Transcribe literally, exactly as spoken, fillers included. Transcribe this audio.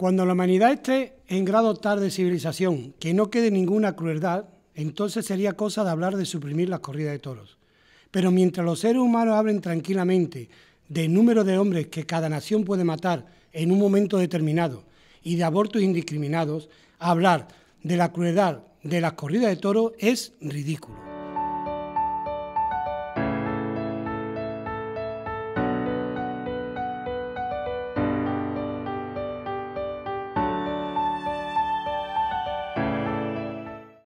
Cuando la humanidad esté en grado tal de civilización que no quede ninguna crueldad, entonces sería cosa de hablar de suprimir las corridas de toros. Pero mientras los seres humanos hablen tranquilamente del número de hombres que cada nación puede matar en un momento determinado y de abortos indiscriminados, hablar de la crueldad de las corridas de toros es ridículo.